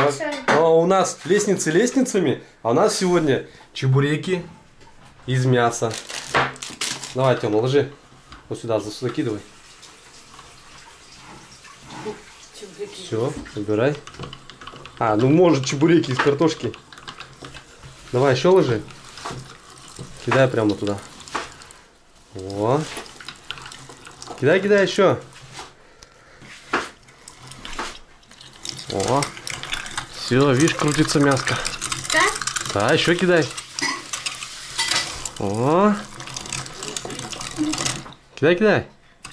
у нас лестницы лестницами, а у нас сегодня чебуреки из мяса. Давай, Тёма, ложи. Вот сюда закидывай. Все, убирай. А, ну может чебуреки из картошки. Давай еще ложи. Кидай прямо туда. О. Кидай, кидай еще. О. Все, видишь, крутится мяско. Да? Да, еще кидай. О. Кидай, кидай.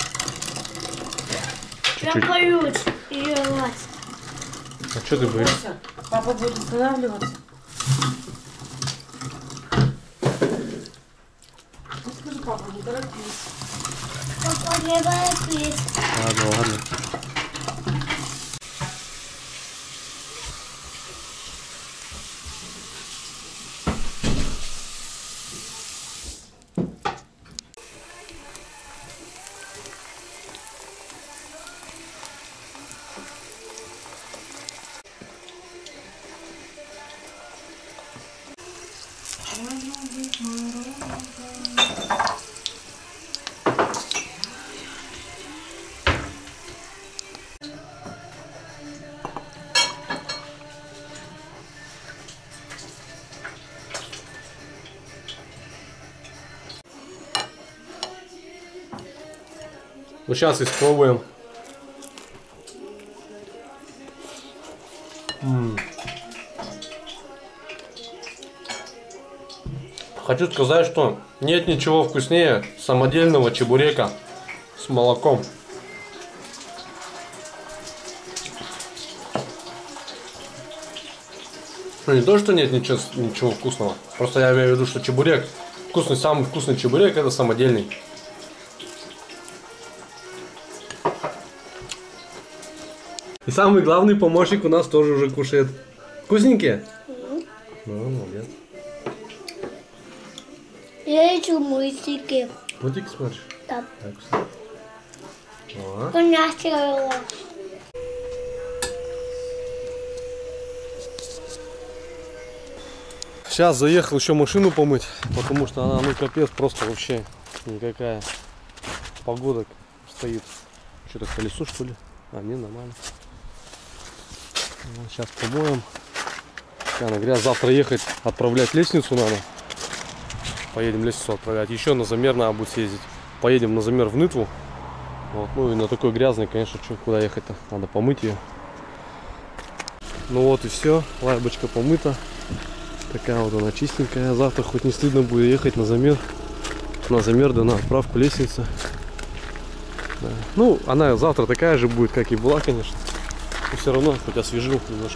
Я боюсь жевать. А что ты боишься? Папа будет останавливаться. Ну скажи, папа, не торопись. Папа, не торопись. Ладно, ладно. Ну сейчас испробуем. Хочу сказать, что нет ничего вкуснее самодельного чебурека с молоком. Ну не то, что нет ничего вкусного. Просто я имею в виду, что чебурек вкусный, самый вкусный чебурек это самодельный. И самый главный помощник у нас тоже уже кушает. Вкусненькие? Ну, молодец. Я ищу мультики. Мультик смотришь? Да. Так, все. Коняшка. Сейчас заехал еще машину помыть, потому что она, ну капец, просто вообще никакая. Погода стоит. Что-то колесо, что ли? А, не, нормально. Вот, сейчас помоем. Она говорят, завтра ехать, отправлять лестницу надо. Поедем лестницу отправлять. Еще на замер надо будет съездить. Поедем на замер в Нытву. Вот, ну и на такой грязный, конечно, что, куда ехать-то? Надо помыть ее. Ну вот и все. Лайбочка помыта. Такая вот она чистенькая. Завтра хоть не стыдно будет ехать на замер. На замер, да на отправку лестницы. Да. Ну, она завтра такая же будет, как и была, конечно. Но все равно хоть освежил немножко.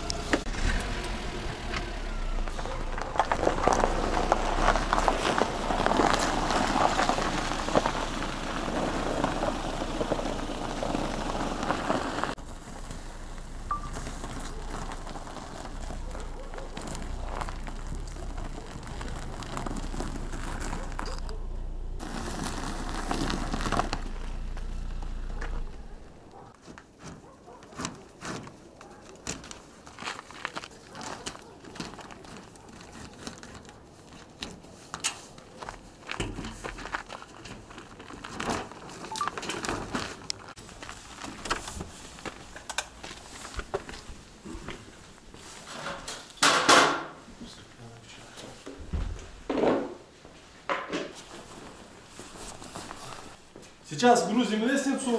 Сейчас грузим лестницу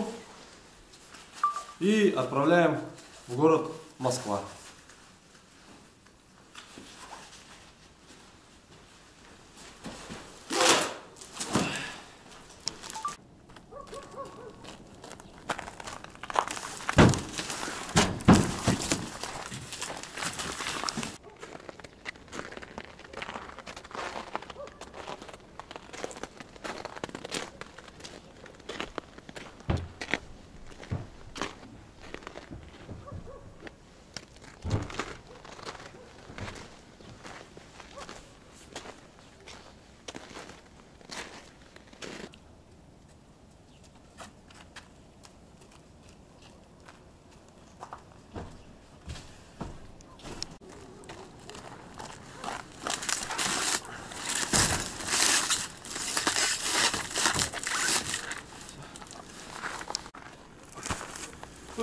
и отправляем в город Москва.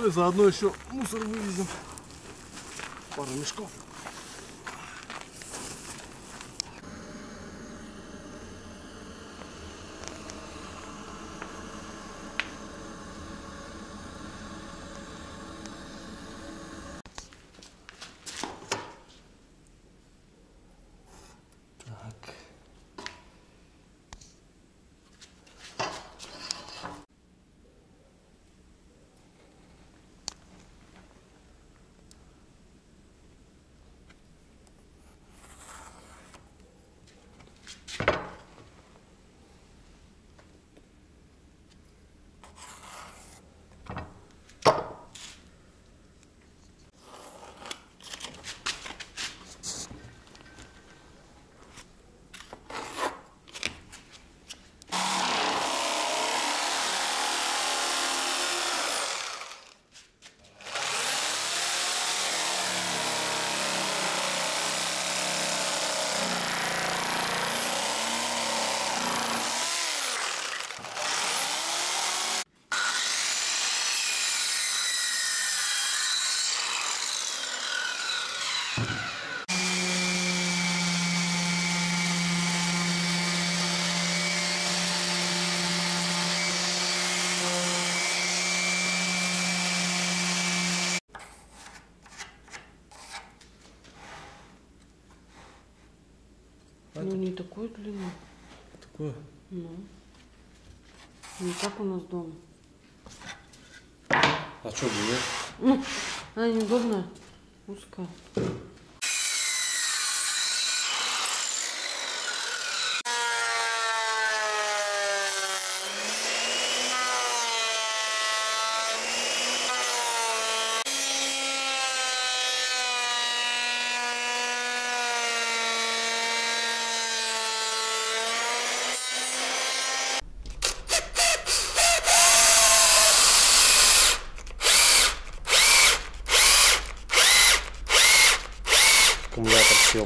Ну и заодно еще мусор вывезем. Пару мешков. Ну не такой длины. Такое? Ну. Не как у нас дома. А что было? Она неудобная, узкая. Аккумулятор сел.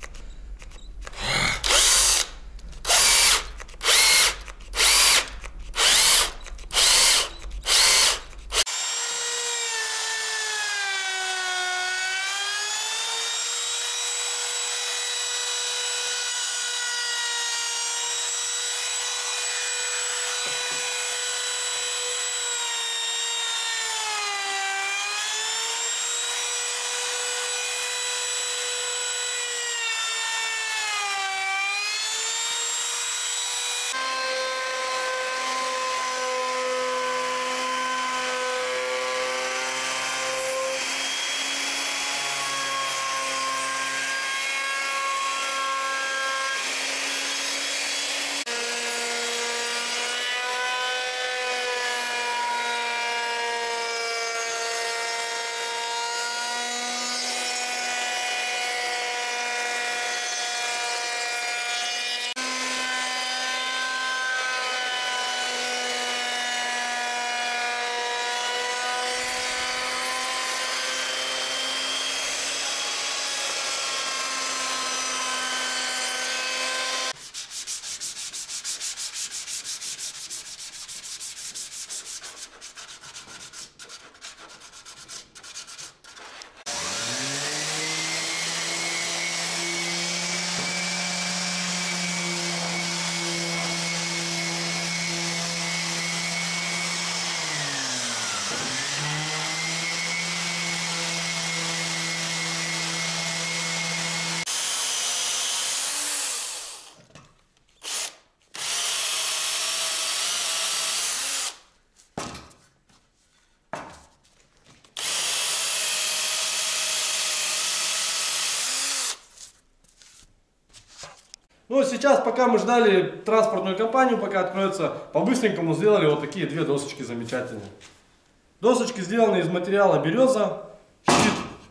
Ну, сейчас, пока мы ждали транспортную компанию, пока откроется, по-быстренькому сделали вот такие две досочки замечательные. Досочки сделаны из материала береза, щит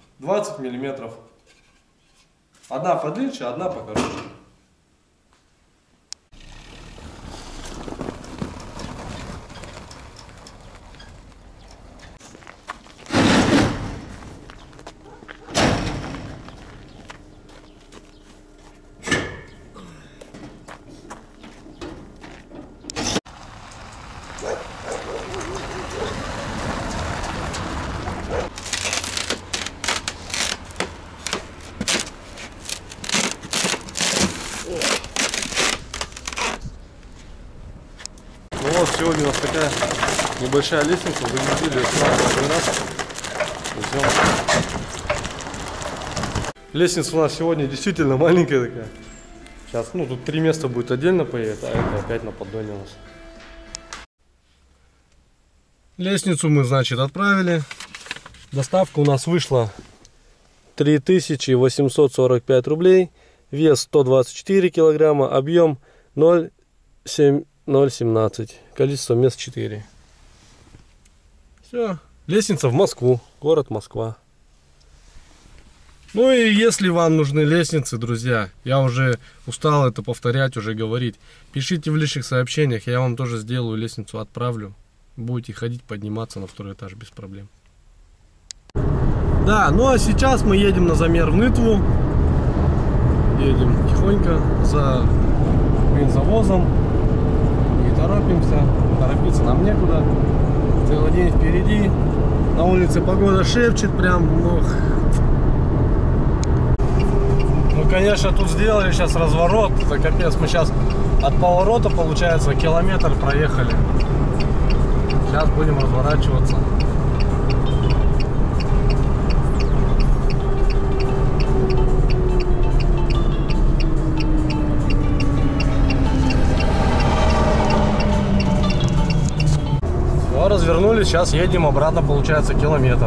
20 миллиметров. Одна подлиннее, одна покороче. сегодня у нас такая небольшая лестница. Загрузили ее сразу один раз. Идем. Лестница у нас сегодня действительно маленькая такая. Сейчас, ну, тут 3 места будет отдельно поедет, а это опять на поддоне у нас. Лестницу мы, значит, отправили. Доставка у нас вышла 3845 рублей. Вес 124 килограмма. Объем 0,17. Количество мест 4. Все. Лестница в Москву. Город Москва. Ну и если вам нужны лестницы, друзья, я уже устал это повторять, уже говорить. Пишите в личных сообщениях, я вам тоже сделаю лестницу, отправлю. Будете ходить, подниматься на 2-й этаж без проблем. Да, ну а сейчас мы едем на замер в Нытву. Едем тихонько за бензовозом. Не торопимся, торопиться нам некуда. Целый день впереди. На улице погода шепчет прям, ох. Ну, конечно, тут сделали сейчас разворот. Это капец. Мы сейчас от поворота, получается, километр проехали. Сейчас будем разворачиваться. Все, развернулись. Сейчас едем обратно, получается, километр.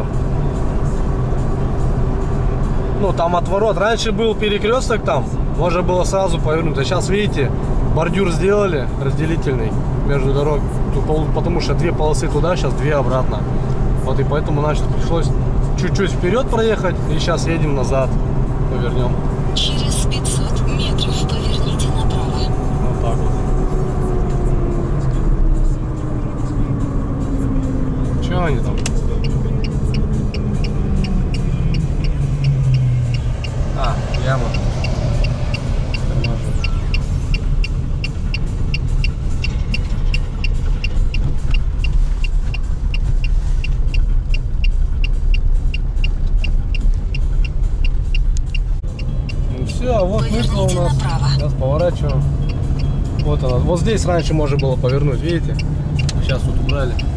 Ну, там отворот. Раньше был перекресток там. Можно было сразу повернуть. А сейчас, видите, бордюр сделали разделительный между дорог. Тут, потому что 2 полосы туда, сейчас 2 обратно. Вот и поэтому, значит, пришлось чуть-чуть вперед проехать. И сейчас едем назад. Повернем. Через 500 метров поверните направо. Вот так вот. Че они там? А, яма. Ну все, а вот Нытва у нас. Сейчас поворачиваем. Вот она. Вот здесь раньше можно было повернуть, видите? Сейчас вот убрали.